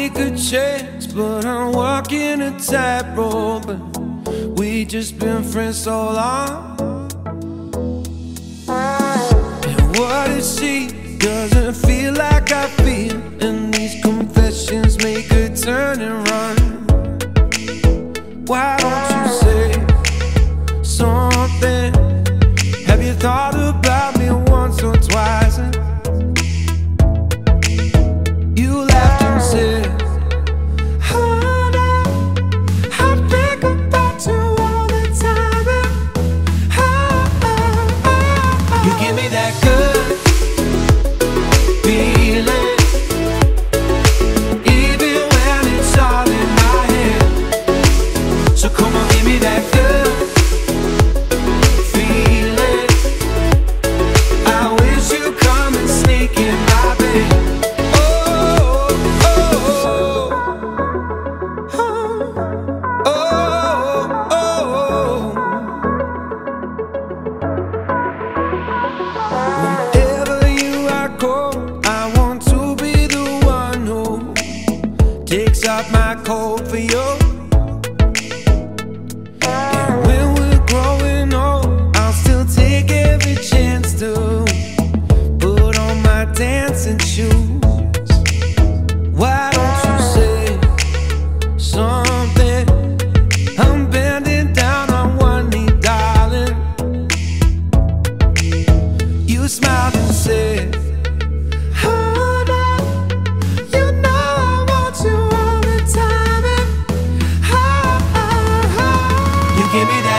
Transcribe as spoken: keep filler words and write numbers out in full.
take a chance, but I'm walking a tightrope. We just been friends so long, and what is she doesn't feel like I feel, and these confessions make her turn and run. Why don't you say something? Have you thought about me once or twice? You laughed and said, oh no, I think about you all the time. Oh, oh, oh, oh. You give me that good feeling, even when it's all in my head. So come on, give me that good feeling. I wish you'd come and sneak in my bed. Takes off my coat for you. And when we're growing old, I'll still take every chance to put on my dancing shoes. Why don't you say something? I'm bending down on one knee, darling. You smiled and said, give me that.